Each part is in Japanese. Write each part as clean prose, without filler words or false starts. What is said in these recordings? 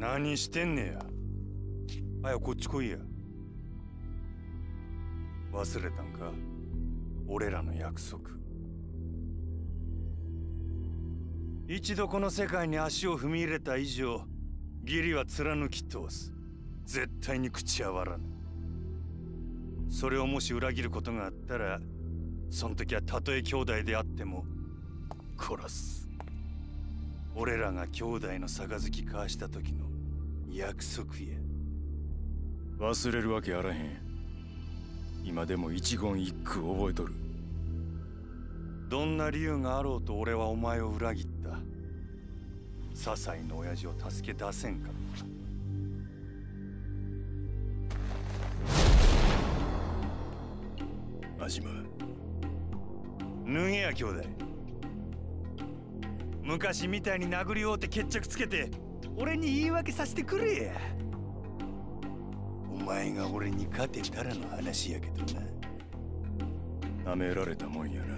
何してんねや。早くこっち来いや。忘れたんか、俺らの約束。一度この世界に足を踏み入れた以上、義理は貫き通す。絶対に口は割らぬ。それをもし裏切ることがあったら、その時はたとえ兄弟であっても殺す。俺らが兄弟の杯交わした時の約束や。 忘れるわけあらへん。今でも一言一句覚えとる。 どんな理由があろうと俺はお前を裏切った。些細の親父を助け出せんかった。 安島、 脱げや兄弟。昔みたいに殴り合うて決着つけて俺に言い訳させてくれや。お前が俺に勝てたらの話やけどな。 舐められたもんやな。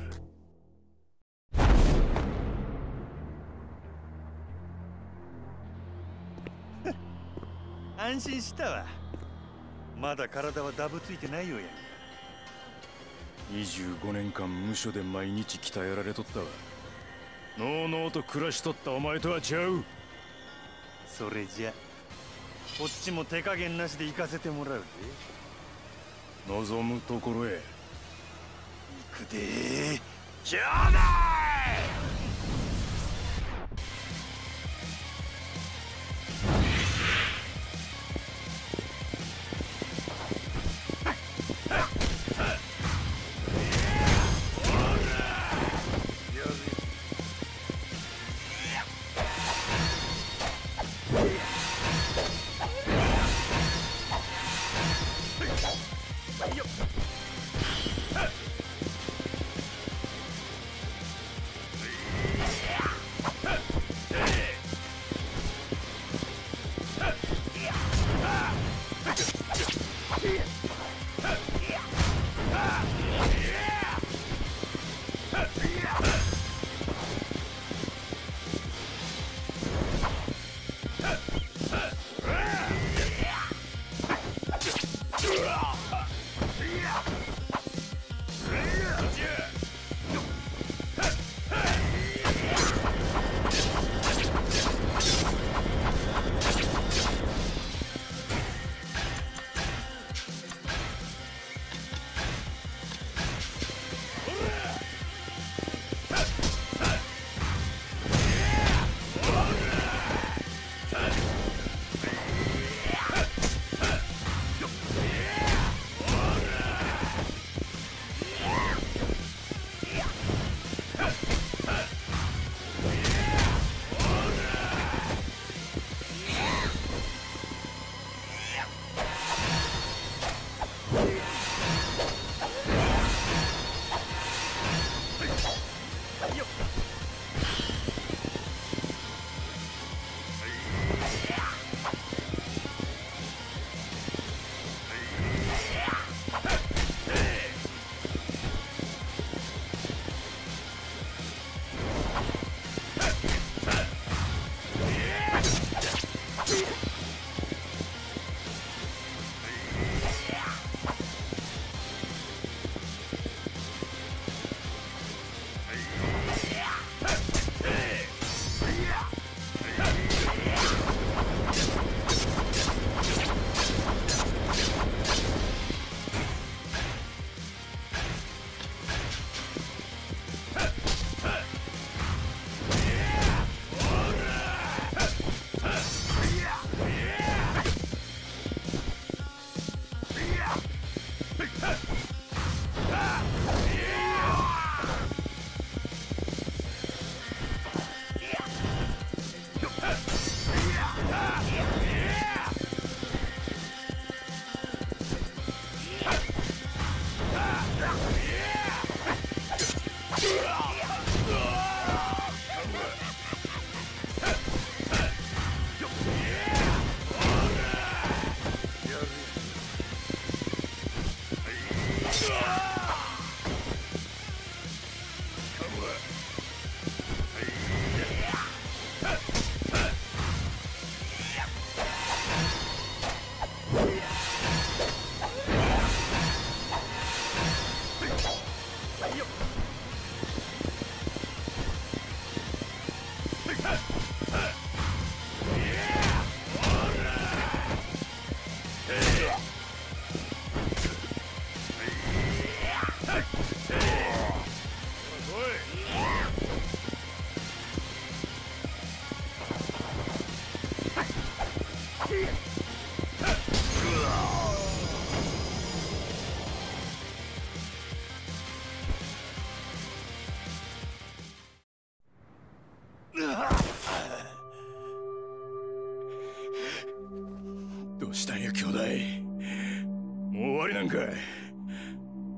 安心したわ。まだ体はダブついてないよや。 25年間無所で毎日鍛えられとったわ。のうのうと暮らしとったお前とはちゃう。 それじゃこっちも手加減なしで行かせてもらうぜ。 望むところへ行くでー、兄弟。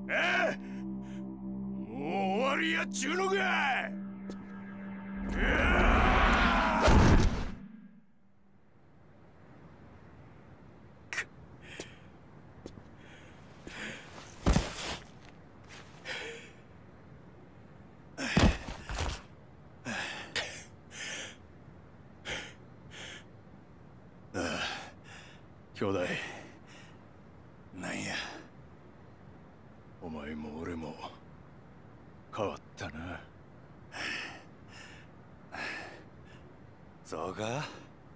ええ、もう終わりやっちゅうのか。兄弟、 なんや、 お前も俺も変わったな。 そうか。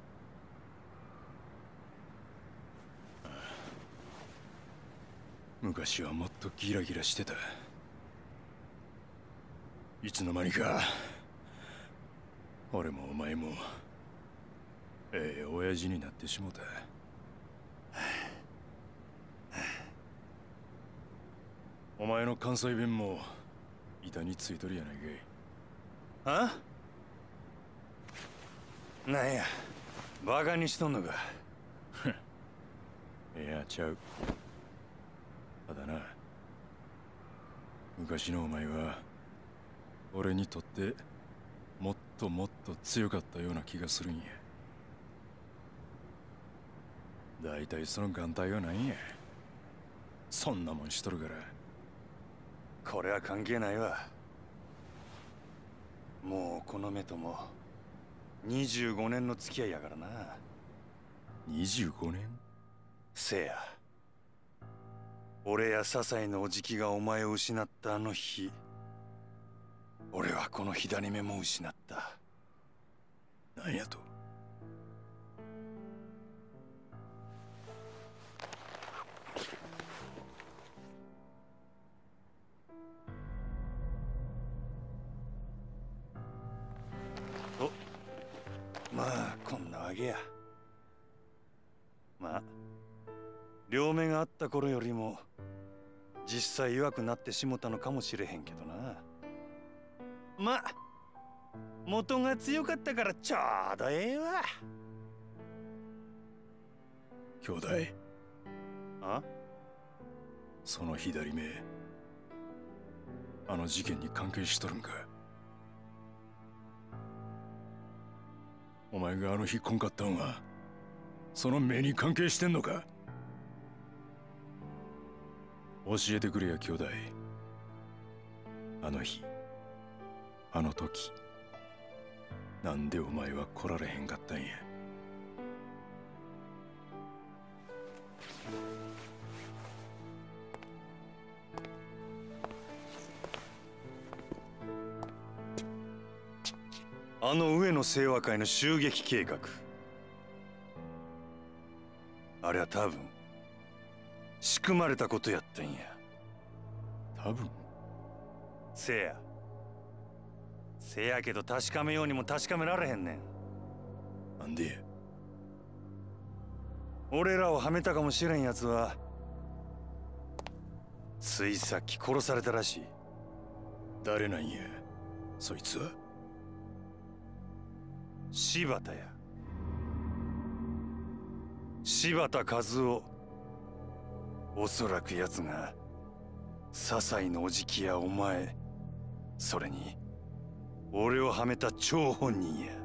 昔はもっとギラギラしてた。いつの間にか俺もお前も親父になってしもた。お前の関西弁も板についとるやないかい。 あ？なんや、バカにしとんのか。 いや、ちゃう。ただな、昔のお前は俺にとってもっともっと強かったような気がするんや。大体その眼帯は何や。そんなもんしとるから。 これは関係ないわ。もうこの目とも25年の付き合いやからな。 25年？ せや、俺や笹井のおじきがお前を失ったあの日、俺はこの左目も失った。 なんやと？ まあこんなわけや。まあ両目があった頃よりも実際弱くなってしもたのかもしれへんけどな。まあ元が強かったからちょうどええわ。 兄弟、 あ？ その左目、あの事件に関係しとるんか？お前があの日来んかったんはその目に関係してんのか？教えてくれや兄弟。あの日、あの時、なんでお前は来られへんかったんや。 あの上野清和会の襲撃計画、あれは多分仕組まれたことやったんや。 多分？ せやけど確かめようにも確かめられへんねん。 なんでや？ 俺らをはめたかもしれんやつはついさっき殺されたらしい。 誰なんやそいつは？ 柴田や。柴田和夫。おそらく奴が笹井のおじきやお前、それに俺をはめた張本人や。